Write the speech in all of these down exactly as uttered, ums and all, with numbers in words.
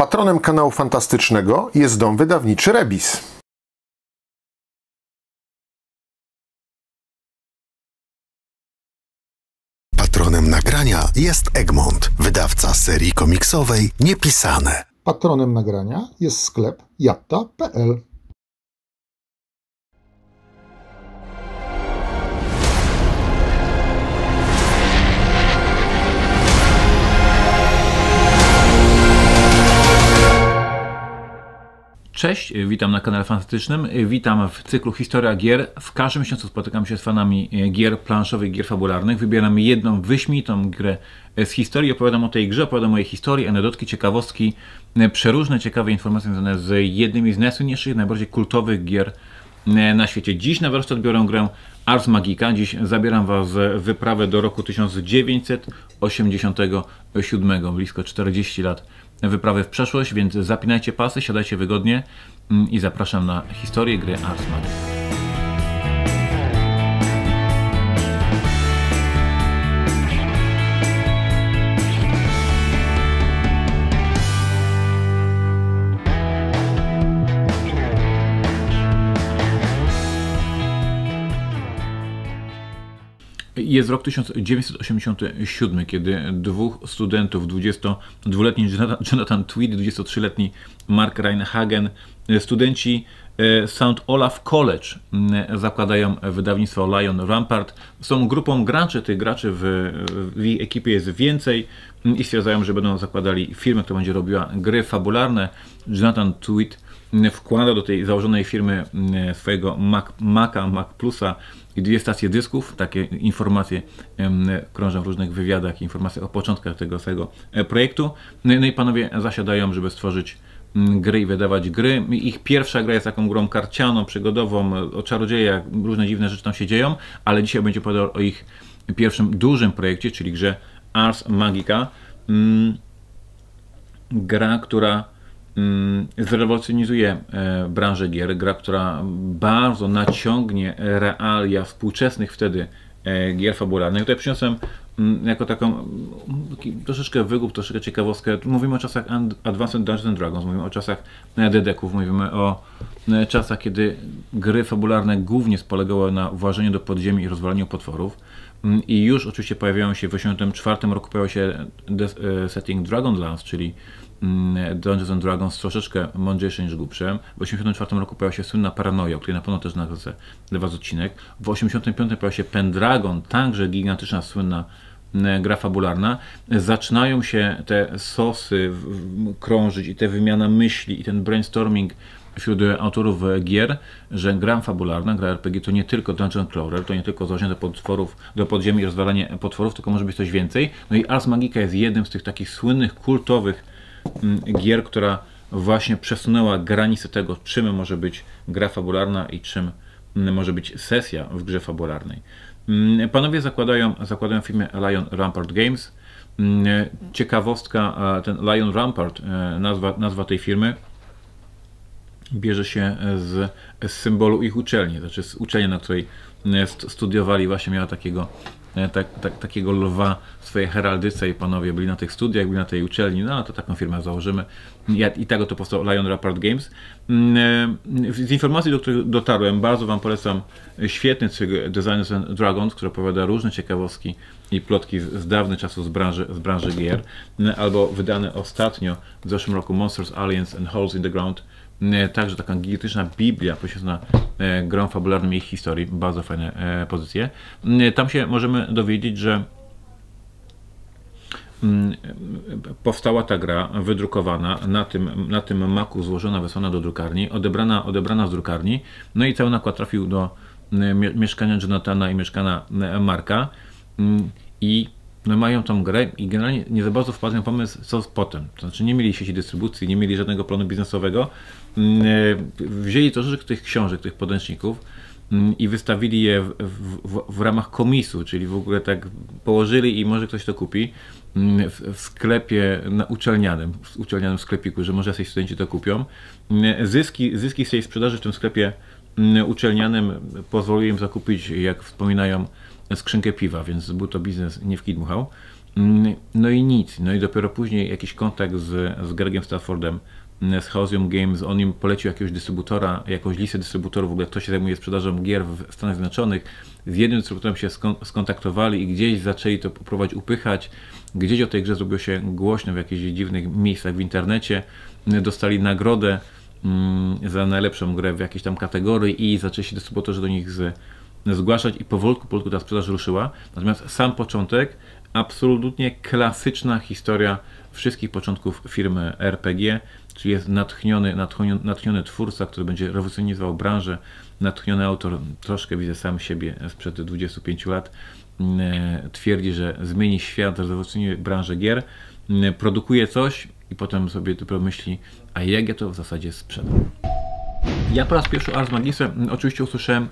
Patronem kanału Fantastycznego jest dom wydawniczy Rebis. Patronem nagrania jest Egmont, wydawca serii komiksowej Niepisane. Patronem nagrania jest sklep jatta kropka pe el. Cześć, witam na kanale Fantastycznym, witam w cyklu Historia Gier. W każdym miesiącu spotykam się z fanami gier planszowych, gier fabularnych. Wybieram jedną wyśmienitą grę z historii, opowiadam o tej grze, opowiadam o jej historii, anegdotki, ciekawostki, przeróżne ciekawe informacje związane z jednymi z najsłynniejszych, najbardziej kultowych gier na świecie. Dziś na warsztat biorę grę Ars Magica. Dziś zabieram Was w wyprawę do roku tysiąc dziewięćset osiemdziesiątego siódmego, blisko czterdzieści lat wyprawy w przeszłość, więc zapinajcie pasy, siadajcie wygodnie i zapraszam na historię gry Ars Magica. Jest rok tysiąc dziewięćset osiemdziesiąty siódmy, kiedy dwóch studentów, dwudziestodwuletni Jonathan Tweed, dwudziestotrzyletni Mark Reinhagen, studenci Saint Olaf College zakładają wydawnictwo Lion Rampart. Są grupą graczy, tych graczy w, w ich ekipie jest więcej i stwierdzają, że będą zakładali firmę, która będzie robiła gry fabularne. Jonathan Tweed wkłada do tej założonej firmy swojego Mac, Maca, Mac Plusa i dwie stacje dysków. Takie informacje krążą w różnych wywiadach, informacje o początkach tego swojego projektu. No i panowie zasiadają, żeby stworzyć gry i wydawać gry. Ich pierwsza gra jest taką grą karcianą, przygodową, o czarodziejach, różne dziwne rzeczy tam się dzieją, ale dzisiaj będzie opowiadał o ich pierwszym dużym projekcie, czyli grze Ars Magica. Gra, która zrewolucjonizuje branżę gier, gra, która bardzo naciągnie realia współczesnych wtedy gier fabularnych. Tutaj przyniosłem jako taką troszeczkę wygłup, troszeczkę ciekawostkę. Mówimy o czasach Advanced Dungeons and Dragons, mówimy o czasach dedeków, mówimy o czasach, kiedy gry fabularne głównie polegały na włażeniu do podziemi i rozwalaniu potworów. I już oczywiście pojawiają się w osiemdziesiątym czwartym roku pojawił się setting Dragonlance, czyli Dungeons and Dragons troszeczkę mądrzejsze niż głupsze. W osiemdziesiątym czwartym roku pojawiła się słynna Paranoia, o której na pewno też nagradzę dla Was odcinek. W osiemdziesiątym piątym pojawiła się Pendragon, także gigantyczna, słynna gra fabularna. Zaczynają się te sosy krążyć i te wymiana myśli i ten brainstorming wśród autorów gier, że gra fabularna, gra er pe gie to nie tylko dungeon crawler, to nie tylko złożenie do potworów, do podziemi i rozwalanie potworów, tylko może być coś więcej. No i Ars Magica jest jednym z tych takich słynnych, kultowych gier, która właśnie przesunęła granice tego, czym może być gra fabularna i czym może być sesja w grze fabularnej. Panowie zakładają, zakładają firmę Lion Rampart Games. Ciekawostka, ten Lion Rampart, nazwa, nazwa tej firmy, bierze się z, z symbolu ich uczelni, znaczy z uczelni, na której studiowali, właśnie miała takiego, tak, tak, takiego lwa w swojej heraldyce i panowie byli na tych studiach, byli na tej uczelni, no to taką firmę założymy. I, i tego to powstał Lion Rampart Games. Z informacji, do których dotarłem, bardzo Wam polecam świetny cykl Dungeons and Dragons, który opowiada różne ciekawostki i plotki z, z dawnych czasów z branży, z branży gier, albo wydany ostatnio w zeszłym roku Monsters, Aliens and Holes in the Ground. Także taka gigantyczna biblia poświęcona grom fabularnym i ich historii. Bardzo fajne pozycje. Tam się możemy dowiedzieć, że powstała ta gra, wydrukowana, na tym, na tym maku złożona, wysłana do drukarni, odebrana, odebrana z drukarni, no i cały nakład trafił do mieszkania Jonathana i mieszkania Marka i no mają tą grę i generalnie nie za bardzo wpadł na pomysł, co potem. To znaczy nie mieli sieci dystrybucji, nie mieli żadnego planu biznesowego. Wzięli troszeczkę tych książek, tych podręczników i wystawili je w, w, w ramach komisu, czyli w ogóle tak położyli i może ktoś to kupi w, w sklepie na uczelnianym, w uczelnianym sklepiku, że może jacyś studenci to kupią. Zyski, zyski z tej sprzedaży w tym sklepie uczelnianym pozwoliły im zakupić, jak wspominają, skrzynkę piwa, więc był to biznes nie w kij dmuchał. No i nic. No i dopiero później jakiś kontakt z, z Gregiem Staffordem, z Chaosium Games, on im polecił jakiegoś dystrybutora, jakąś listę dystrybutorów, w ogóle kto się zajmuje sprzedażą gier w Stanach Zjednoczonych. Z jednym dystrybutorem się skontaktowali i gdzieś zaczęli to próbować upychać. Gdzieś o tej grze zrobiło się głośno w jakichś dziwnych miejscach w internecie. Dostali nagrodę za najlepszą grę w jakiejś tam kategorii i zaczęli się dystrybutorzy do nich z, zgłaszać i powolutku, powolutku ta sprzedaż ruszyła. Natomiast sam początek, absolutnie klasyczna historia wszystkich początków firmy R P G, czyli jest natchniony, natchniony, natchniony twórca, który będzie rewolucjonizował branżę, natchniony autor, troszkę widzę sam siebie sprzed dwudziestu pięciu lat, twierdzi, że zmieni świat, rewolucjonizuje branżę gier, produkuje coś i potem sobie dopiero myśli, a jak ja to w zasadzie sprzedam. Ja po raz pierwszy o Ars Magice oczywiście usłyszałem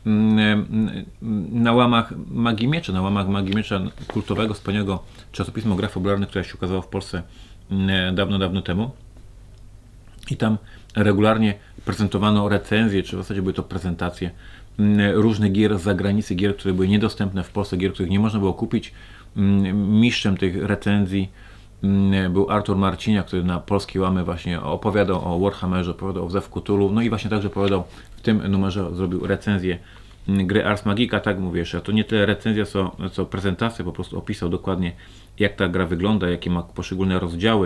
na łamach Magii Miecza, na łamach Magii Miecza, kultowego, wspaniałego czasopisma gra fabularnych, które się ukazało w Polsce dawno, dawno temu. I tam regularnie prezentowano recenzje, czy w zasadzie były to prezentacje różnych gier z zagranicy, gier, które były niedostępne w Polsce, gier, których nie można było kupić. Mistrzem tych recenzji był Artur Marciniak, który na polskie łamy właśnie opowiadał o Warhammerze, opowiadał o Zew Cthulhu, no i właśnie także opowiadał w tym numerze, zrobił recenzję gry Ars Magica, tak mówię jeszcze, to nie tyle recenzja, co, co prezentacja, po prostu opisał dokładnie, jak ta gra wygląda, jakie ma poszczególne rozdziały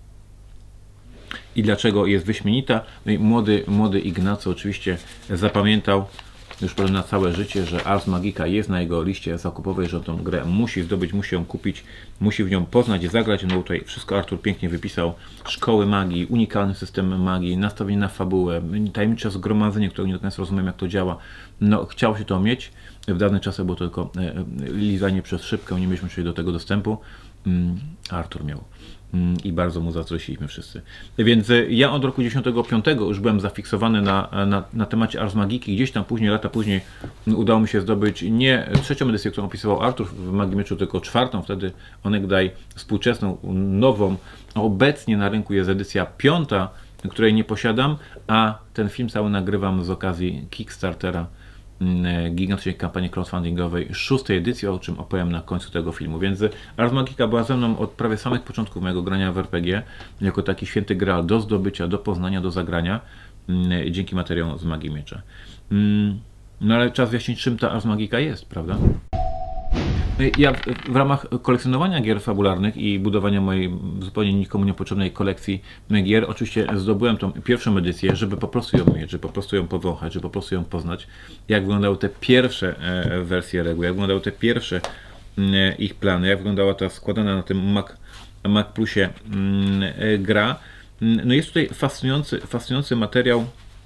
i dlaczego jest wyśmienita. No i młody, młody Ignacy oczywiście zapamiętał już pewnie na całe życie, że Ars Magica jest na jego liście zakupowej, że on tą grę musi zdobyć, musi ją kupić, musi w nią poznać, zagrać. No tutaj wszystko Artur pięknie wypisał. Szkoły magii, unikalny system magii, nastawienie na fabułę, tajemnicze zgromadzenie, które nie do końca rozumiem, jak to działa. No, chciało się to mieć. W dawnych czasach było to tylko lizanie przez szybkę, nie mieliśmy czyli do tego dostępu. Artur miał. I bardzo mu zazdrościliśmy wszyscy. Więc ja od roku dziewięćdziesiątego piątego już byłem zafiksowany na, na, na temacie Ars Magiki. Gdzieś tam później, lata później udało mi się zdobyć nie trzecią edycję, którą opisywał Artur w Magii Mieczu, tylko czwartą, wtedy onegdaj współczesną, nową. Obecnie na rynku jest edycja piąta, której nie posiadam, a ten film cały nagrywam z okazji Kickstartera, gigantycznej kampanii crowdfundingowej szóstej edycji, o czym opowiem na końcu tego filmu. Więc Ars Magica była ze mną od prawie samych początków mojego grania w R P G, jako taki święty graal do zdobycia, do poznania, do zagrania, dzięki materiałom z Magii Miecza. No ale czas wyjaśnić, czym ta Ars Magica jest, prawda? Ja w ramach kolekcjonowania gier fabularnych i budowania mojej zupełnie nikomu niepotrzebnej kolekcji gier oczywiście zdobyłem tą pierwszą edycję, żeby po prostu ją mieć, żeby po prostu ją powąchać, żeby po prostu ją poznać, jak wyglądały te pierwsze wersje reguł, jak wyglądały te pierwsze ich plany, jak wyglądała ta składana na tym Mac, Mac Plusie gra. No jest tutaj fascynujący, fascynujący materiał.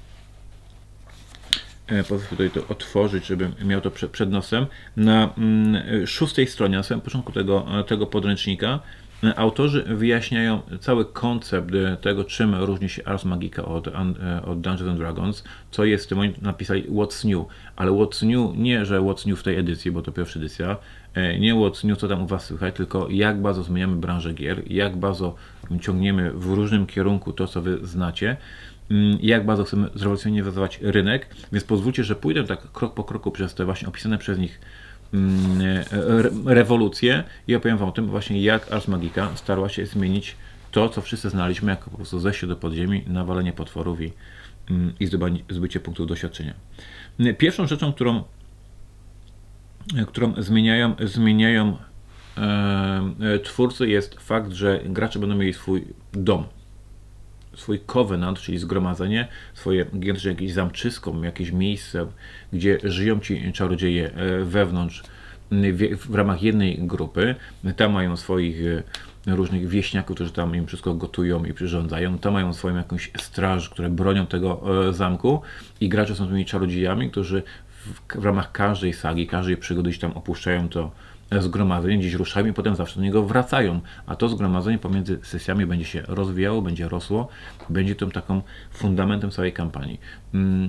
Pozwólę tutaj to otworzyć, żebym miał to przed nosem. Na szóstej stronie, na samym początku tego, tego podręcznika, autorzy wyjaśniają cały koncept tego, czym różni się Ars Magica od, od Dungeons and Dragons, co jest w tym. Oni napisali What's New, ale What's New nie, że What's New w tej edycji, bo to pierwsza edycja, nie What's New, co tam u Was słychać, tylko jak bardzo zmieniamy branżę gier, jak bardzo ciągniemy w różnym kierunku to, co Wy znacie, jak bardzo chcemy zrewolucjonizować rynek, więc pozwólcie, że pójdę tak krok po kroku przez te właśnie opisane przez nich rewolucje i opowiem Wam o tym właśnie, jak Ars Magica starała się zmienić to, co wszyscy znaliśmy, jako po prostu zejście do podziemi, nawalenie potworów i, i zdobycie punktów doświadczenia. Pierwszą rzeczą, którą, którą zmieniają, zmieniają e, twórcy, jest fakt, że gracze będą mieli swój dom, swój covenant, czyli zgromadzenie, swoje gigantyczne jakieś zamczysko, jakieś miejsce, gdzie żyją ci czarodzieje wewnątrz, w, w ramach jednej grupy. Tam mają swoich różnych wieśniaków, którzy tam im wszystko gotują i przyrządzają. Tam mają swoją jakąś straż, które bronią tego zamku i gracze są tymi czarodziejami, którzy w, w ramach każdej sagi, każdej przygody gdzieś tam opuszczają to zgromadzenie, gdzieś ruszają i potem zawsze do niego wracają, a to zgromadzenie pomiędzy sesjami będzie się rozwijało, będzie rosło, będzie tym taką fundamentem całej kampanii. Hmm.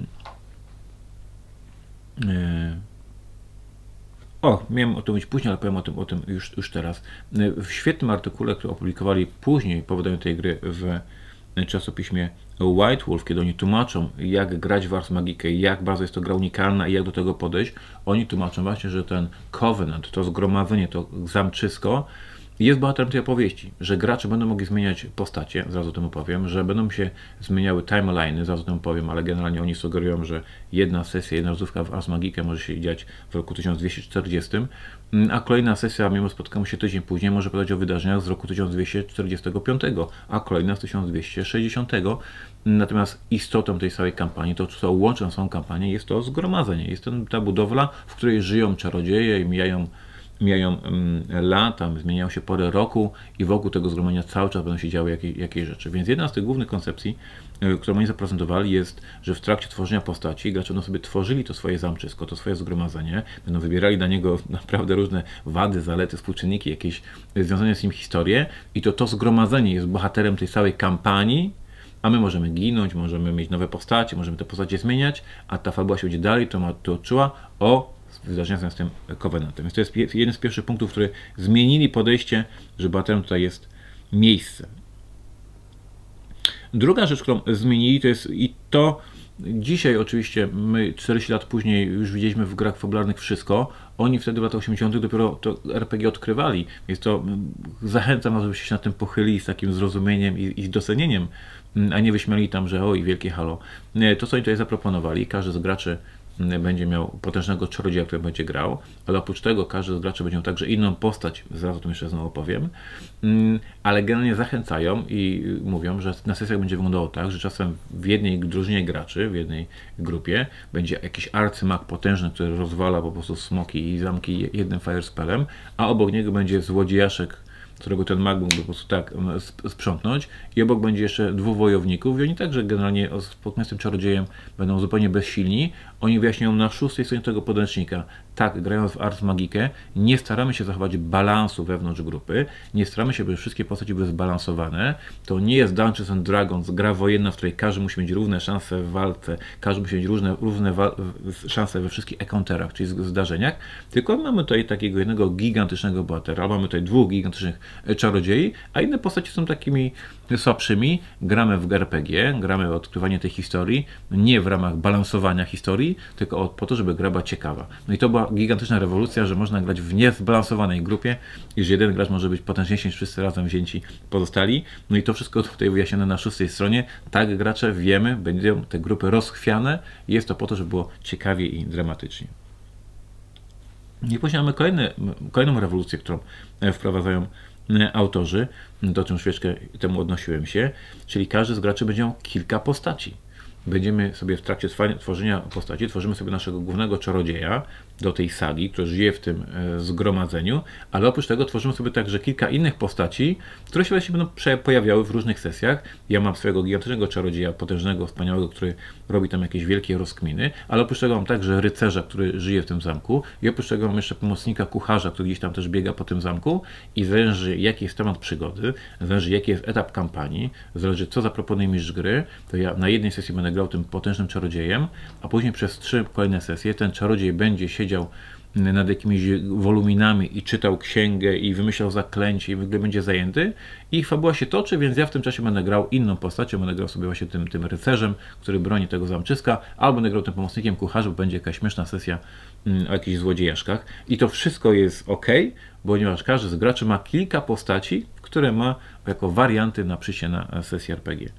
O, miałem o tym mówić później, ale powiem o tym, o tym już, już teraz. W świetnym artykule, który opublikowali później po wydaniu tej gry w czasopiśmie White Wolf, kiedy oni tłumaczą, jak grać w Ars Magica, jak bardzo jest to gra unikalna i jak do tego podejść, oni tłumaczą właśnie, że ten covenant, to zgromadzenie, to zamczysko jest bohaterem tej opowieści, że gracze będą mogli zmieniać postacie, zaraz o tym opowiem, że będą się zmieniały timeline'y, zaraz o tym opowiem, ale generalnie oni sugerują, że jedna sesja, jedna rozgrywka w Ars Magica może się dziać w roku tysiąc dwieście czterdziestym, a kolejna sesja, mimo spotkamy się tydzień później, może powiedzieć o wydarzeniach z roku tysiąc dwieście czterdziestego piątego, a kolejna z tysiąc dwieście sześćdziesiątego. Natomiast istotą tej całej kampanii, to co łączy na samą kampanię, jest to zgromadzenie, jest to ta budowla, w której żyją czarodzieje i mijają Mijają um, lata, zmieniają się pory roku i wokół tego zgromadzenia cały czas będą się działy jakieś, jakieś rzeczy. Więc jedna z tych głównych koncepcji, y, którą oni zaprezentowali, jest, że w trakcie tworzenia postaci gracze będą sobie tworzyli to swoje zamczysko, to swoje zgromadzenie, będą wybierali dla niego naprawdę różne wady, zalety, współczynniki, jakieś związane z nim historie i to to zgromadzenie jest bohaterem tej całej kampanii, a my możemy ginąć, możemy mieć nowe postacie, możemy te postacie zmieniać, a ta fabuła się będzie dalej to toczyła o wydarzenia z tym Covenantem. Więc to jest jeden z pierwszych punktów, które zmienili podejście, że bohaterem tutaj jest miejsce. Druga rzecz, którą zmienili, to jest i to dzisiaj oczywiście, my czterdzieści lat później już widzieliśmy w grach fabularnych wszystko, oni wtedy w latach osiemdziesiątych dopiero to R P G odkrywali, więc to zachęcam was, żebyście się nad tym pochylili z takim zrozumieniem i, i docenieniem, a nie wyśmiali tam, że oj, wielkie halo. To, co oni tutaj zaproponowali, każdy z graczy będzie miał potężnego czarodzieja, który będzie grał, ale oprócz tego każdy z graczy będzie miał także inną postać, zaraz o tym jeszcze znowu powiem, ale generalnie zachęcają i mówią, że na sesjach będzie wyglądało tak, że czasem w jednej drużynie graczy, w jednej grupie będzie jakiś arcymag potężny, który rozwala po prostu smoki i zamki jednym firespellem, a obok niego będzie złodziejaszek, którego ten mag mógłby po prostu tak sprzątnąć i obok będzie jeszcze dwóch wojowników i oni także generalnie spotkania z tym czarodziejem będą zupełnie bezsilni. Oni wyjaśniają na szóstej stronie tego podręcznika, tak, grając w Ars Magikę, nie staramy się zachować balansu wewnątrz grupy, nie staramy się, by wszystkie postaci były zbalansowane. To nie jest Dungeons and Dragons, gra wojenna, w której każdy musi mieć równe szanse w walce, każdy musi mieć różne, równe szanse we wszystkich encounterach, czyli zdarzeniach, tylko mamy tutaj takiego jednego gigantycznego bohatera, mamy tutaj dwóch gigantycznych czarodziei, a inne postacie są takimi słabszymi. Gramy w R P G, gramy w odkrywanie tej historii, nie w ramach balansowania historii, tylko po to, żeby gra była ciekawa. No i to była gigantyczna rewolucja, że można grać w niezbalansowanej grupie i że jeden gracz może być potężniejszy niż wszyscy razem wzięci pozostali. No i to wszystko tutaj wyjaśnione na szóstej stronie. Tak, gracze, wiemy, będą te grupy rozchwiane i jest to po to, żeby było ciekawie i dramatycznie. I później mamy kolejny, kolejną rewolucję, którą wprowadzają autorzy, do czym chwileczkę temu odnosiłem się, czyli każdy z graczy będzie miał kilka postaci. Będziemy sobie w trakcie tworzenia postaci, tworzymy sobie naszego głównego czarodzieja do tej sagi, który żyje w tym zgromadzeniu, ale oprócz tego tworzymy sobie także kilka innych postaci, które się właśnie będą pojawiały w różnych sesjach. Ja mam swojego gigantycznego czarodzieja, potężnego, wspaniałego, który robi tam jakieś wielkie rozkminy, ale oprócz tego mam także rycerza, który żyje w tym zamku i oprócz tego mam jeszcze pomocnika kucharza, który gdzieś tam też biega po tym zamku i zależy jaki jest temat przygody, zależy jaki jest etap kampanii, zależy co zaproponuje mistrz gry, to ja na jednej sesji będę grał tym potężnym czarodziejem, a później przez trzy kolejne sesje ten czarodziej będzie siedział nad jakimiś woluminami i czytał księgę i wymyślał zaklęcie i w ogóle będzie zajęty i ich fabuła się toczy, więc ja w tym czasie będę grał inną postacią, będę grał sobie właśnie tym, tym rycerzem, który broni tego zamczyska, albo będę grał tym pomocnikiem kucharzem, bo będzie jakaś śmieszna sesja o jakichś złodziejaszkach i to wszystko jest ok, ponieważ każdy z graczy ma kilka postaci, które ma jako warianty na przyjście na sesję R P G.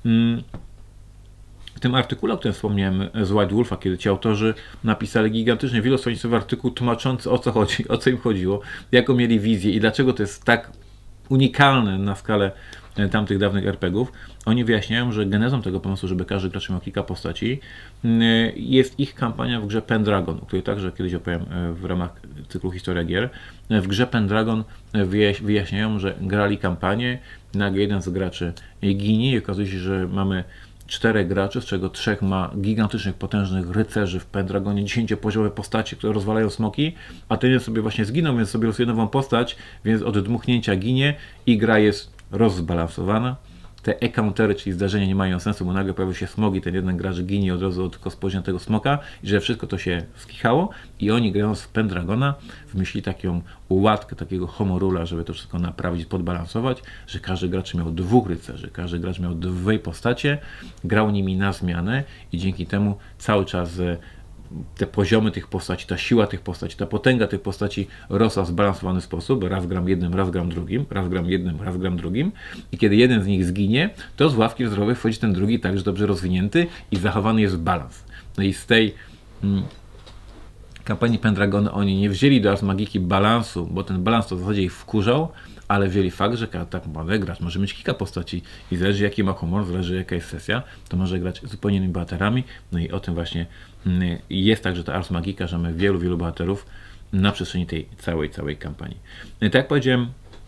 W tym artykule, o którym wspomniałem z White Wolfa, kiedy ci autorzy napisali gigantyczny, wielostronicowy artykuł tłumaczący o co chodzi, o co im chodziło, jaką mieli wizję i dlaczego to jest tak unikalne na skalę tamtych dawnych er pe gie ów, oni wyjaśniają, że genezą tego pomysłu, żeby każdy gracz miał kilka postaci, jest ich kampania w grze Pendragon, o której także kiedyś opowiem w ramach cyklu Historia Gier. W grze Pendragon wyjaśniają, że grali kampanię, nagle jeden z graczy ginie i okazuje się, że mamy czterech graczy, z czego trzech ma gigantycznych, potężnych rycerzy w Pendragonie, dziesięciopoziomowe postaci, które rozwalają smoki, a ten sobie właśnie zginął, więc sobie losuje nową postać, więc od dmuchnięcia ginie i gra jest rozbalansowana. Te encountery, czyli zdarzenia nie mają sensu, bo nagle pojawił się smog i ten jeden gracz ginie od razu od tylko spojrzenia tego smoka i że wszystko to się skichało i oni grając w Pendragona wymyślili taką ułatkę, takiego homorula, żeby to wszystko naprawić, podbalansować, że każdy gracz miał dwóch rycerzy, każdy gracz miał dwie postacie, grał nimi na zmianę i dzięki temu cały czas te poziomy tych postaci, ta siła tych postaci, ta potęga tych postaci rosła w zbalansowany sposób, raz gram jednym, raz gram drugim, raz gram jednym, raz gram drugim i kiedy jeden z nich zginie, to z ławki rezerwowej wchodzi ten drugi także dobrze rozwinięty i zachowany jest balans. No i z tej mm, kampanii Pendragona oni nie wzięli do Ars Magiki balansu, bo ten balans to w zasadzie ich wkurzał, ale wzięli fakt, że tak naprawdę gracz może mieć kilka postaci i zależy jaki ma humor, zależy jaka jest sesja, to może grać zupełnie innymi bohaterami. No i o tym właśnie jest także ta Ars Magica, że mamy wielu, wielu bohaterów na przestrzeni tej całej, całej kampanii. No i tak jak powiedziałem,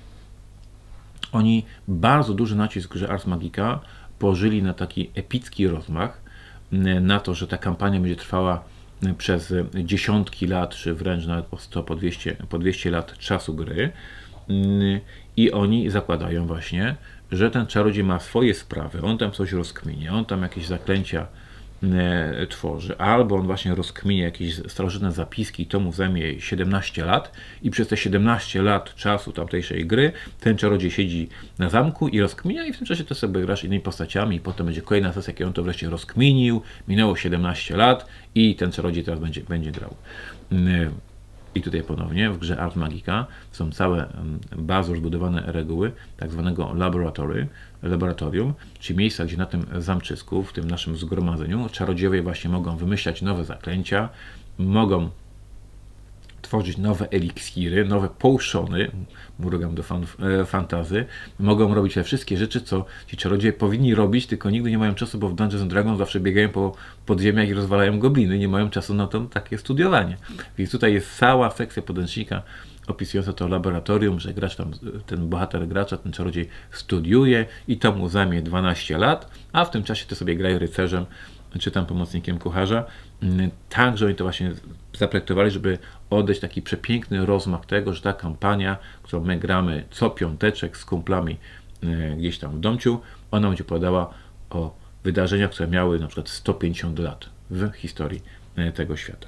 oni bardzo duży nacisk w grze Ars Magica położyli na taki epicki rozmach, na to, że ta kampania będzie trwała przez dziesiątki lat, czy wręcz nawet po sto, po dwieście, po dwieście lat czasu gry. I oni zakładają właśnie, że ten czarodziej ma swoje sprawy, on tam coś rozkminie, on tam jakieś zaklęcia e, tworzy, albo on właśnie rozkminie jakieś starożytne zapiski i to mu zajmie siedemnaście lat i przez te siedemnaście lat czasu tamtejszej gry ten czarodziej siedzi na zamku i rozkminia i w tym czasie to sobie grasz innymi postaciami i potem będzie kolejna sesja, kiedy on to wreszcie rozkminił, minęło siedemnaście lat i ten czarodziej teraz będzie, będzie grał. I tutaj ponownie w grze Ars Magica są całe bardzo rozbudowane reguły tak zwanego laboratory, laboratorium, czyli miejsca, gdzie na tym zamczysku, w tym naszym zgromadzeniu, czarodzieje właśnie mogą wymyślać nowe zaklęcia, mogą tworzyć nowe eliksiry, nowe potiony, mrugam do fanów e, fantazy, mogą robić te wszystkie rzeczy, co ci czarodzieje powinni robić, tylko nigdy nie mają czasu, bo w Dungeons and Dragons zawsze biegają po podziemiach i rozwalają gobliny, nie mają czasu na to takie studiowanie. Więc tutaj jest cała sekcja podręcznika opisująca to laboratorium, że gracz tam, ten bohater gracza, ten czarodziej studiuje i to mu zajmie dwanaście lat, a w tym czasie to sobie grają rycerzem, czy tam pomocnikiem kucharza. Także oni to właśnie zaprojektowali, żeby oddać taki przepiękny rozmach tego, że ta kampania, którą my gramy co piąteczek z kumplami gdzieś tam w domciu, ona będzie opowiadała o wydarzeniach, które miały na przykład sto pięćdziesiąt lat w historii tego świata.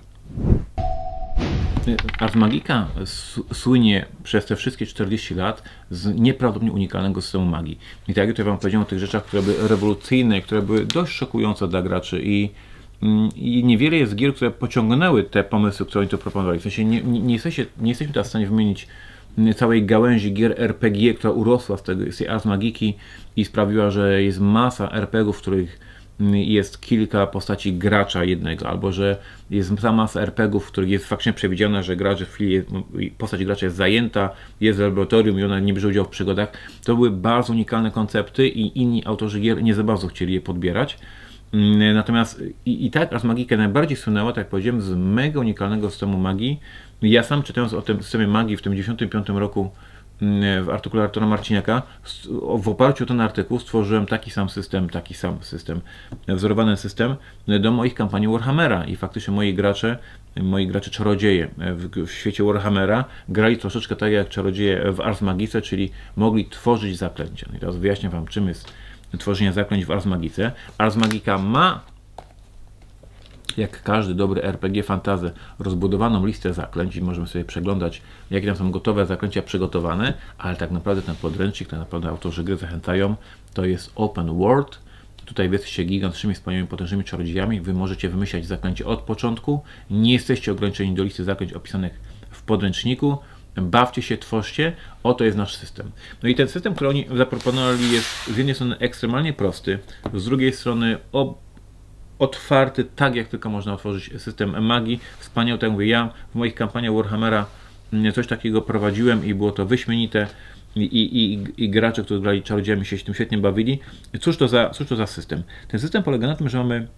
Ars Magica słynie przez te wszystkie czterdzieści lat z nieprawdopodobnie unikalnego systemu magii. I tak jak tutaj wam powiedziałem o tych rzeczach, które były rewolucyjne, które były dość szokujące dla graczy i, i niewiele jest gier, które pociągnęły te pomysły, które oni tu proponowali. W sensie nie, nie, nie, jesteście, nie jesteśmy teraz w stanie wymienić całej gałęzi gier R P G, która urosła z, tego, z tej Ars Magiki i sprawiła, że jest masa er pe gie ów, w których jest kilka postaci gracza jednego, albo że jest cała masa er pe gie ów, w których jest faktycznie przewidziane, że gracz w chwili postać gracza jest zajęta, jest w laboratorium i ona nie bierze udziału w przygodach. To były bardzo unikalne koncepty i inni autorzy gier nie za bardzo chcieli je podbierać. Natomiast i, i tak Ars Magica najbardziej słynęła, tak jak powiedziałem, z mega unikalnego systemu magii. Ja sam czytając o tym systemie magii w tym dziewięćdziesiątym piątym roku w artykule Artura Marciniaka, w oparciu o ten artykuł stworzyłem taki sam system, taki sam system, wzorowany system do moich kampanii Warhammera i faktycznie moi gracze, moi gracze czarodzieje w, w świecie Warhammera grali troszeczkę tak jak czarodzieje w Ars Magice, czyli mogli tworzyć zaklęcia. I teraz wyjaśnię wam, czym jest tworzenie zaklęć w Ars Magice. Ars Magica ma, jak każdy dobry er pe gie fantasy, rozbudowaną listę zaklęć i możemy sobie przeglądać, jakie tam są gotowe zaklęcia przygotowane, ale tak naprawdę ten podręcznik, tak naprawdę autorzy gry zachęcają, to jest open world. Tutaj wy jesteście gigantycznymi, wspaniałymi, potężnymi czarodziejami, wy możecie wymyślać zaklęcie od początku, nie jesteście ograniczeni do listy zaklęć opisanych w podręczniku, bawcie się, tworzcie, oto jest nasz system. No i ten system, który oni zaproponowali, jest z jednej strony ekstremalnie prosty, z drugiej strony ob otwarty, tak jak tylko można otworzyć system magii. Wspaniał, tak mówię, ja w moich kampaniach Warhammera coś takiego prowadziłem i było to wyśmienite i, i, i, i gracze, którzy grali czarodziejami, się tym świetnie bawili. Cóż to za, cóż to za system? Ten system polega na tym, że mamy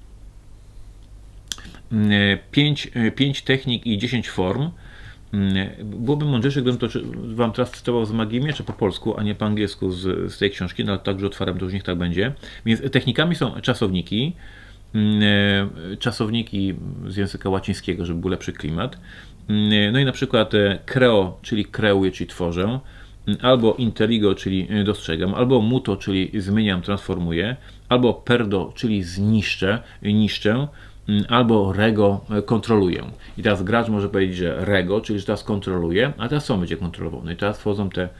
pięć technik i dziesięć form. Byłoby mądrzejsze, gdybym to wam teraz cytował z Magii Miecza po polsku, a nie po angielsku z, z tej książki, no ale także otwarłem, to już niech tak będzie. Więc technikami są czasowniki, czasowniki z języka łacińskiego, żeby był lepszy klimat. No i na przykład creo, czyli kreuję, czyli tworzę, albo intelligo, czyli dostrzegam, albo muto, czyli zmieniam, transformuję, albo perdo, czyli zniszczę, niszczę, albo rego, kontroluję. I teraz gracz może powiedzieć, że rego, czyli że teraz kontroluje, a teraz co będzie kontrolował? No i teraz wchodzą te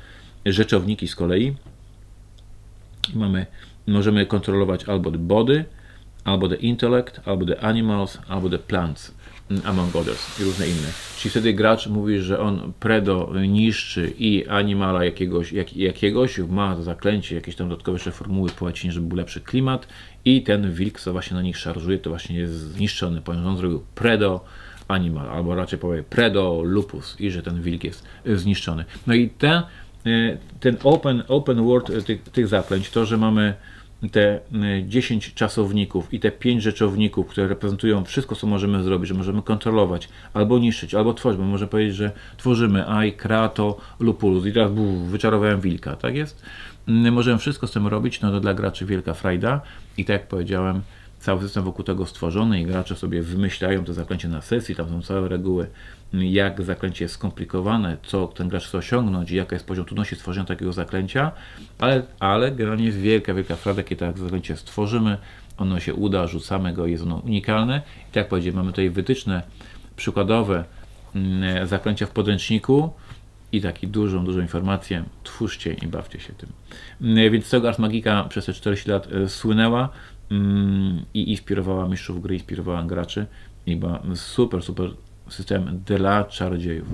rzeczowniki z kolei. I mamy, możemy kontrolować albo body, albo The Intellect, albo The Animals, albo The Plants, among others i różne inne. Czyli wtedy gracz mówi, że on predo niszczy i animala jakiegoś, jak, jakiegoś ma zaklęcie, jakieś tam dodatkowe jeszcze formuły po łacinie, żeby był lepszy klimat i ten wilk, co właśnie na nich szarżuje, to właśnie jest zniszczony, ponieważ on zrobił predo animal, albo raczej powie predo lupus i że ten wilk jest zniszczony. No i ten, ten open, open world tych, tych zaklęć, to, że mamy te dziesięć czasowników i te pięć rzeczowników, które reprezentują wszystko, co możemy zrobić, że możemy kontrolować, albo niszczyć, albo tworzyć, bo możemy powiedzieć, że tworzymy ai, creato, lupulus i teraz buf, wyczarowałem wilka, tak jest? Możemy wszystko z tym robić, no to dla graczy wielka frajda i tak jak powiedziałem, cały system wokół tego stworzony i gracze sobie wymyślają te zaklęcie na sesji, tam są całe reguły, jak zaklęcie jest skomplikowane, co ten gracz chce osiągnąć i jaka jest poziom trudności stworzenia takiego zaklęcia, ale, ale generalnie jest wielka, wielka frajda, kiedy tak zaklęcie stworzymy, ono się uda, rzucamy go, jest ono unikalne i tak jak powiedziałem, mamy tutaj wytyczne przykładowe zaklęcia w podręczniku i taki dużą, dużą informację, twórzcie i bawcie się tym. Więc z tego Ars Magica przez te czterdzieści lat słynęła i inspirowała mistrzów gry, inspirowała graczy i była super, super system dla czarodziejów.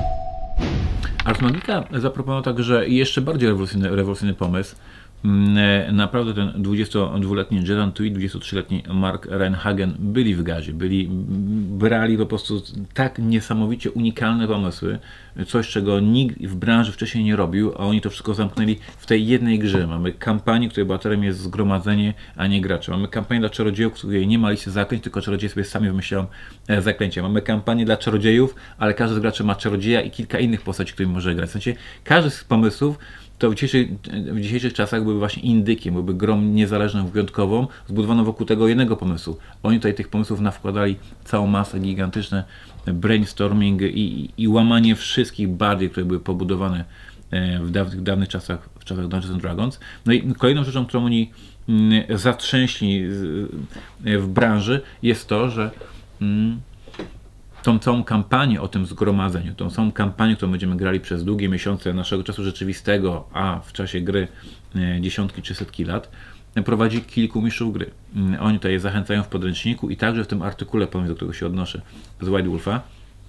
Ars Magica zaproponował także jeszcze bardziej rewolucyjny, rewolucyjny pomysł. Naprawdę ten dwudziestodwuletni Jetan Tweed, dwudziestotrzyletni Mark Reinhagen byli w gazie, byli, brali po prostu tak niesamowicie unikalne pomysły, coś czego nikt w branży wcześniej nie robił, a oni to wszystko zamknęli w tej jednej grze. Mamy kampanię, której bohaterem jest zgromadzenie, a nie gracze. Mamy kampanię dla czarodziejów, w której nie ma listy zaklęć, tylko czarodzieje sobie sami wymyślają zaklęcia. Mamy kampanię dla czarodziejów, ale każdy z graczy ma czarodzieja i kilka innych postaci, którymi może grać. W sensie każdy z pomysłów to w dzisiejszych, w dzisiejszych czasach były właśnie indykiem, byłyby grą niezależną, wyjątkową, zbudowaną wokół tego jednego pomysłu. Oni tutaj tych pomysłów nawkładali całą masę, gigantyczne brainstorming i, i łamanie wszystkich barier, które były pobudowane w dawnych, dawnych czasach, w czasach Dungeons and Dragons. No i kolejną rzeczą, którą oni zatrzęśli w branży, jest to, że tą całą kampanię o tym zgromadzeniu, tą całą kampanię, którą będziemy grali przez długie miesiące naszego czasu rzeczywistego, a w czasie gry dziesiątki czy setki lat, prowadzi kilku mistrzów gry. Oni tutaj zachęcają w podręczniku i także w tym artykule, do którego się odnoszę, z White Wolfa,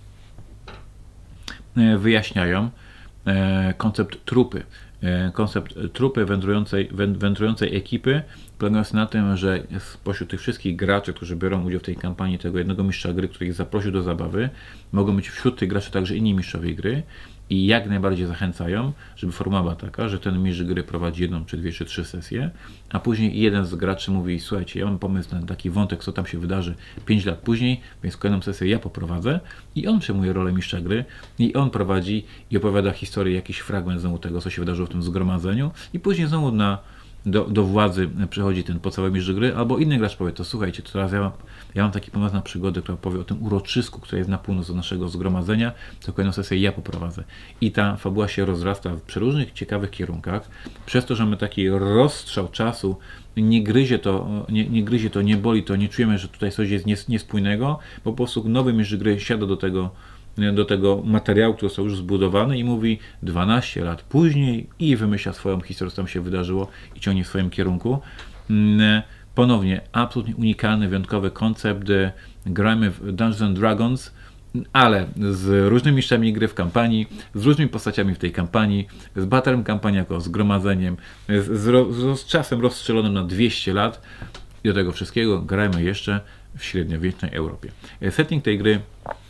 wyjaśniają koncept trupy. Koncept trupy wędrującej, wędrującej ekipy, polegający na tym, że spośród tych wszystkich graczy, którzy biorą udział w tej kampanii, tego jednego mistrza gry, który ich zaprosił do zabawy, mogą być wśród tych graczy także inni mistrzowie gry i jak najbardziej zachęcają, żeby formuła była taka, że ten mistrz gry prowadzi jedną, czy dwie, czy trzy sesje, a później jeden z graczy mówi: słuchajcie, ja mam pomysł na taki wątek, co tam się wydarzy pięć lat później, więc kolejną sesję ja poprowadzę i on przejmuje rolę mistrza gry i on prowadzi i opowiada historię, jakiś fragment znowu tego, co się wydarzyło w tym zgromadzeniu i później znowu na Do, do władzy przychodzi ten podstawowy mistrz gry, albo inny gracz powie: to słuchajcie, to teraz ja mam, ja mam taki pomysł na przygodę, która powie o tym uroczysku, które jest na północ do naszego zgromadzenia, to kolejną sesję ja poprowadzę. I ta fabuła się rozrasta w przeróżnych, ciekawych kierunkach, przez to, że mamy taki rozstrzał czasu, nie gryzie to, nie, nie gryzie to, nie boli to, nie czujemy, że tutaj coś jest nies, niespójnego, bo po prostu nowy mistrz gry siada do tego do tego materiału, który został już zbudowany i mówi dwanaście lat później i wymyśla swoją historię, co tam się wydarzyło i ciągnie w swoim kierunku. Ponownie absolutnie unikalny, wyjątkowy koncept. Gramy w Dungeons and Dragons, ale z różnymi mistrzami gry w kampanii, z różnymi postaciami w tej kampanii, z baterem kampanii jako zgromadzeniem, z, z, z czasem rozstrzelonym na dwieście lat i do tego wszystkiego grajmy jeszcze w średniowiecznej Europie. Setting tej gry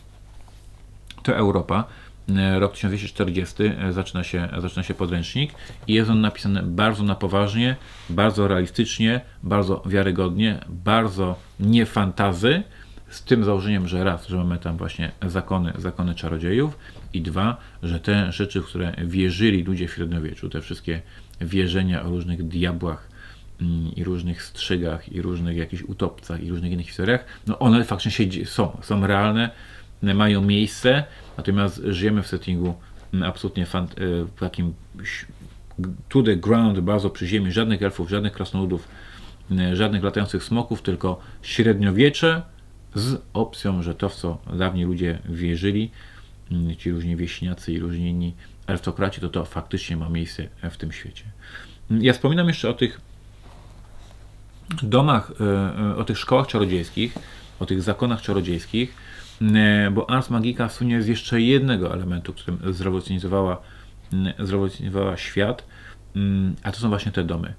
to Europa, rok tysiąc dwieście czterdziesty, zaczyna się, zaczyna się podręcznik i jest on napisany bardzo na poważnie, bardzo realistycznie, bardzo wiarygodnie, bardzo nie fantazy, z tym założeniem, że raz, że mamy tam właśnie zakony, zakony czarodziejów i dwa, że te rzeczy, w które wierzyli ludzie w średniowieczu, te wszystkie wierzenia o różnych diabłach i różnych strzygach i różnych jakichś utopcach i różnych innych historiach, no one faktycznie się są, są realne, mają miejsce, natomiast żyjemy w settingu absolutnie fan, w takim to the ground, bardzo przy ziemi, żadnych elfów, żadnych krasnoludów, żadnych latających smoków, tylko średniowiecze z opcją, że to, w co dawniej ludzie wierzyli, ci różni wieśniacy i różni inni arystokraci, to to faktycznie ma miejsce w tym świecie. Ja wspominam jeszcze o tych domach, o tych szkołach czarodziejskich, o tych zakonach czarodziejskich, bo Ars Magica słynie z jeszcze jednego elementu, którym zrewolucjonizowała, zrewolucjonizowała świat, a to są właśnie te domy.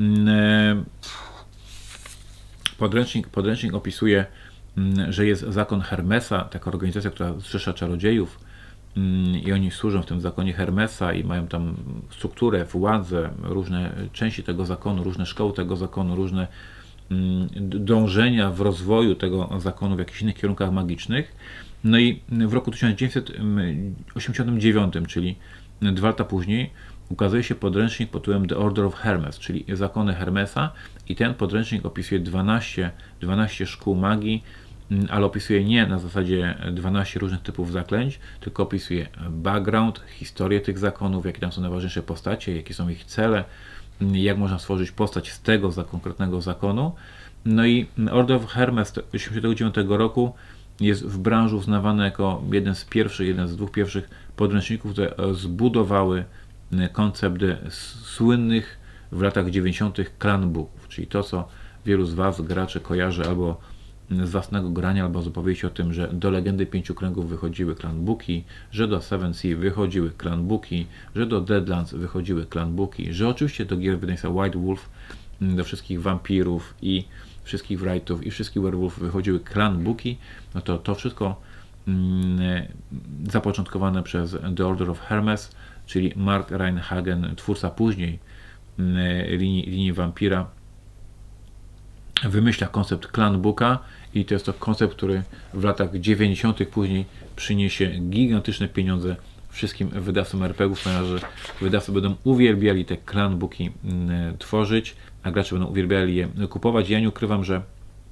Podręcznik, podręcznik opisuje, że jest zakon Hermesa, taka organizacja, która zrzesza czarodziejów, i oni służą w tym zakonie Hermesa i mają tam strukturę, władzę, różne części tego zakonu, różne szkoły tego zakonu, różne dążenia w rozwoju tego zakonu w jakichś innych kierunkach magicznych. No i w roku tysiąc dziewięćset osiemdziesiątym dziewiątym, czyli dwa lata później, ukazuje się podręcznik pod tytułem The Order of Hermes, czyli zakony Hermesa, i ten podręcznik opisuje dwanaście, dwanaście szkół magii, ale opisuje nie na zasadzie dwunastu różnych typów zaklęć, tylko opisuje background, historię tych zakonów, jakie tam są najważniejsze postacie, jakie są ich cele, jak można stworzyć postać z tego za konkretnego zakonu. No i Order of Hermes z tysiąc dziewięćset osiemdziesiątego dziewiątego roku jest w branży uznawany jako jeden z pierwszych, jeden z dwóch pierwszych podręczników, które zbudowały koncept słynnych w latach dziewięćdziesiątych clanbooków, czyli to, co wielu z Was graczy kojarzy albo z własnego grania, albo z opowieści o tym, że do Legendy Pięciu Kręgów wychodziły clanbooki, że do Seven Sea wychodziły clanbooki, że do Deadlands wychodziły clanbooki, że oczywiście do gier wydawnictwa White Wolf, do wszystkich wampirów i wszystkich wrightów i wszystkich werewolfów wychodziły clanbooki. No to to wszystko mm, zapoczątkowane przez The Order of Hermes, czyli Mark Reinhagen, twórca później mm, linii, linii wampira, wymyśla koncept clanbooka i to jest to koncept, który w latach dziewięćdziesiątych później przyniesie gigantyczne pieniądze wszystkim wydawcom er pe gie ów, ponieważ wydawcy będą uwielbiali te clanbooki mm, tworzyć, a gracze będą uwielbiali je kupować. Ja nie ukrywam, że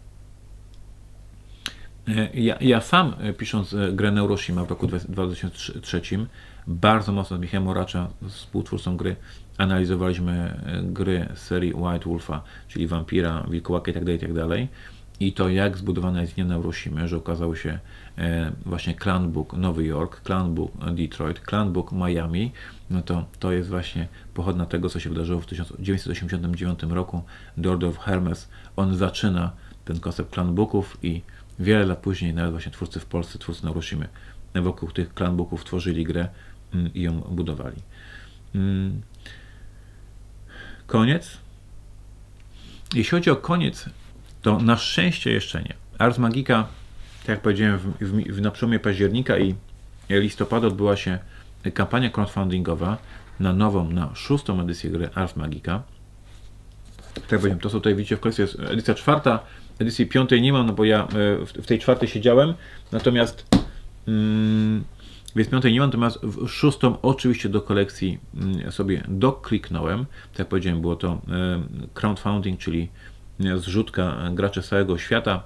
ja, ja sam, pisząc grę Neuroshima w roku dwa tysiące trzecim, bardzo mocno z Michałem Oraczem, współtwórcą gry, analizowaliśmy gry z serii White Wolfa, czyli Wampira, Wilkołaka itd., itd. I to, jak zbudowana jest linia Neuroshimy, że ukazały się e, właśnie Clanbook Nowy Jork, Clanbook Detroit, Clanbook Miami, no to to jest właśnie pochodna tego, co się wydarzyło w tysiąc dziewięćset osiemdziesiątym dziewiątym roku. The Order of Hermes, on zaczyna ten koncept clanbooków i wiele lat później nawet właśnie twórcy w Polsce, twórcy Neuroshimy, wokół tych clanbooków tworzyli grę mm, i ją budowali. Mm. Koniec. Jeśli chodzi o koniec, to na szczęście jeszcze nie. Ars Magica, tak jak powiedziałem, w, w, w, na przełomie października i listopada odbyła się kampania crowdfundingowa na nową, na szóstą edycję gry Ars Magica. Tak jak powiedziałem, to co tutaj widzicie w kolekcji jest edycja czwarta, edycji piątej nie mam, no bo ja w, w tej czwartej siedziałem, natomiast mm, więc piątej nie mam, natomiast w szóstą oczywiście do kolekcji sobie dokliknąłem. Tak jak powiedziałem, było to crowdfunding, czyli zrzutka graczy z całego świata.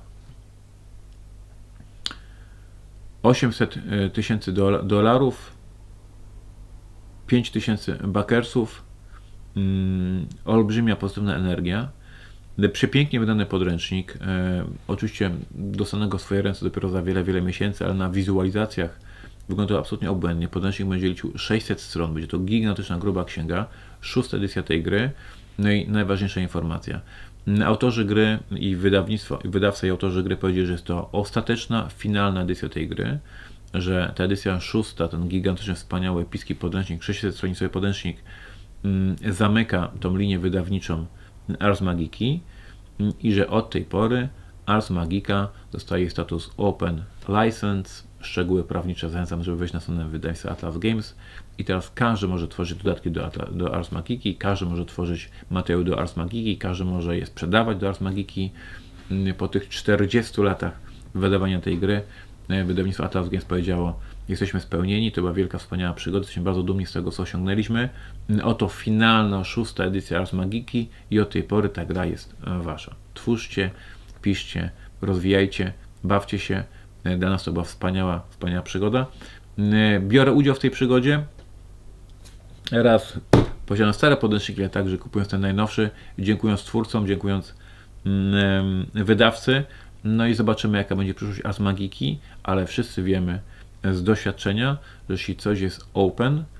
osiemset tysięcy dolarów, pięć tysięcy backersów, olbrzymia pozytywna energia. Przepięknie wydany podręcznik, oczywiście dostanego w swoje ręce dopiero za wiele, wiele miesięcy, ale na wizualizacjach wygląda to absolutnie obłędnie. Podręcznik będzie liczył sześćset stron, będzie to gigantyczna, gruba księga, szósta edycja tej gry. No i najważniejsza informacja. Autorzy gry i wydawnictwo, wydawca i autorzy gry powiedzieli, że jest to ostateczna, finalna edycja tej gry, że ta edycja szósta, ten gigantyczny, wspaniały, epicki podręcznik, sześćset stronicowy podręcznik, zamyka tą linię wydawniczą Ars Magiki i że od tej pory Ars Magica dostaje status Open License. Szczegóły prawnicze zachęcam, żeby wejść na stronę wydawnictwa Atlas Games i teraz każdy może tworzyć dodatki do, do Ars Magiki, każdy może tworzyć materiały do Ars Magiki, każdy może je sprzedawać do Ars Magiki. Po tych czterdziestu latach wydawania tej gry wydawnictwo Atlas Games powiedziało: jesteśmy spełnieni, to była wielka, wspaniała przygoda, jesteśmy bardzo dumni z tego, co osiągnęliśmy. Oto finalna, szósta edycja Ars Magiki i od tej pory ta gra jest wasza. Twórzcie, piszcie, rozwijajcie, bawcie się. Dla nas to była wspaniała, wspaniała przygoda. Biorę udział w tej przygodzie. Raz posiadam stare podręczniki, ale także kupując ten najnowszy, dziękując twórcom, dziękując wydawcy. No i zobaczymy, jaka będzie przyszłość Ars Magiki, ale wszyscy wiemy z doświadczenia, że jeśli coś jest open, to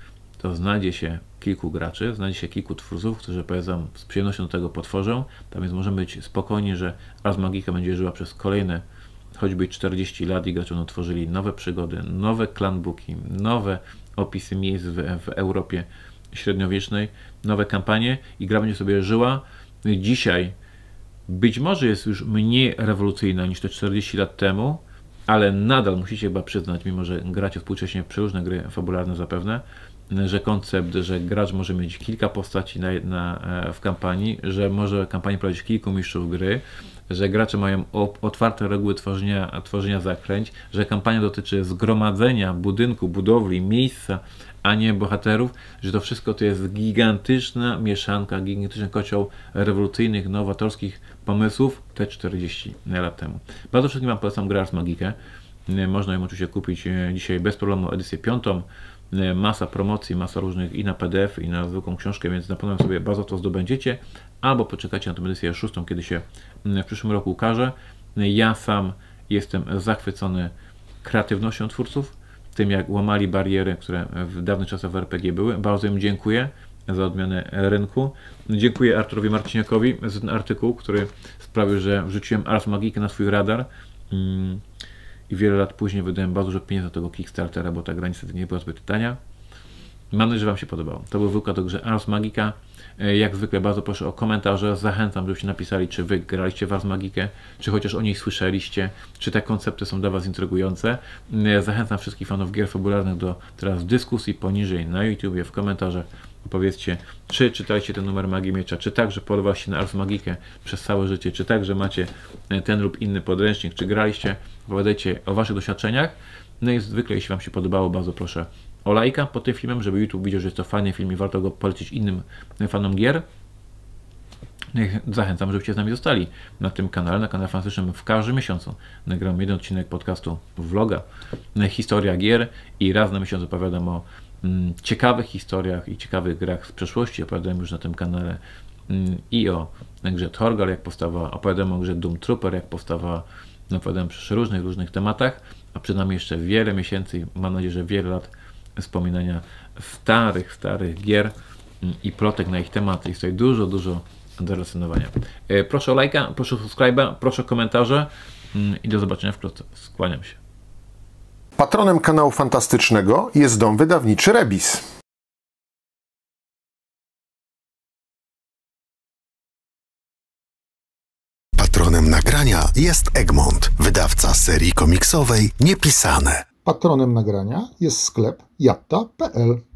to znajdzie się kilku graczy, znajdzie się kilku twórców, którzy powiedzą, z przyjemnością do tego potworzą. Tam więc możemy być spokojni, że Ars Magica będzie żyła przez kolejne choćby czterdzieści lat i gracze będą tworzyli nowe przygody, nowe clanbooki, nowe opisy miejsc w, w Europie średniowiecznej, nowe kampanie i gra będzie sobie żyła. Dzisiaj być może jest już mniej rewolucyjna niż te czterdzieści lat temu, ale nadal musicie chyba przyznać, mimo że gracie współcześnie w przeróżne gry fabularne zapewne, że koncept, że gracz może mieć kilka postaci na, na, w kampanii, że może kampanię prowadzić kilku mistrzów gry, że gracze mają otwarte reguły tworzenia, tworzenia zaklęć, że kampania dotyczy zgromadzenia budynku, budowli, miejsca, a nie bohaterów, że to wszystko to jest gigantyczna mieszanka, gigantyczny kocioł rewolucyjnych, nowatorskich pomysłów te czterdzieści lat temu. Bardzo wszystkim Wam polecam grę Ars Magicę. Można ją oczywiście kupić dzisiaj bez problemu edycję piątą. Masa promocji, masa różnych i na P D F, i na zwykłą książkę, więc na pewno sobie bardzo to zdobędziecie, albo poczekacie na tę edycję szóstą, kiedy się w przyszłym roku ukaże. Ja sam jestem zachwycony kreatywnością twórców, tym jak łamali bariery, które w dawnych czasach w R P G były. Bardzo im dziękuję za odmianę rynku. Dziękuję Arturowi Marciniakowi za ten artykuł, który sprawił, że wrzuciłem Ars Magicę na swój radar. I wiele lat później wydałem bardzo dużo pieniędzy do tego Kickstartera, bo ta gra niestety nie była zbyt tania. Mam nadzieję, że Wam się podobało. To był wykład o grze Ars Magica. Jak zwykle bardzo proszę o komentarze. Zachęcam, żebyście napisali, czy Wy graliście w Ars Magicę, czy chociaż o niej słyszeliście, czy te koncepty są dla Was intrygujące. Zachęcam wszystkich fanów gier fabularnych do teraz dyskusji poniżej na YouTubie, w komentarzach. Opowiedzcie, czy czytaliście ten numer Magii Miecza, czy także podobał się na Ars Magicę przez całe życie, czy także macie ten lub inny podręcznik, czy graliście. Opowiadajcie o Waszych doświadczeniach. No i zwykle, jeśli Wam się podobało, bardzo proszę o lajka pod tym filmem, żeby YouTube widział, że jest to fajny film i warto go polecić innym fanom gier. Zachęcam, żebyście z nami zostali na tym kanale, na kanale fantastycznym. W każdym miesiącu nagram jeden odcinek podcastu vloga, historia gier, i raz na miesiąc opowiadam o mm, ciekawych historiach i ciekawych grach z przeszłości. Opowiadałem już na tym kanale mm, i o grze Torgal, jak powstawała, opowiadam o grze Doom Trooper, jak powstawała, opowiadam przy różnych, różnych tematach, a przed nami jeszcze wiele miesięcy, mam nadzieję, że wiele lat wspominania starych, starych gier i plotek na ich temat. Jest tutaj dużo, dużo do relacjonowania. Proszę o lajka, proszę o subskryba, proszę o komentarze i do zobaczenia wkrótce. Skłaniam się. Patronem kanału fantastycznego jest dom wydawniczy Rebis. Patronem nagrania jest Egmont, wydawca serii komiksowej Niepisane. Patronem nagrania jest sklep jatta kropka p l.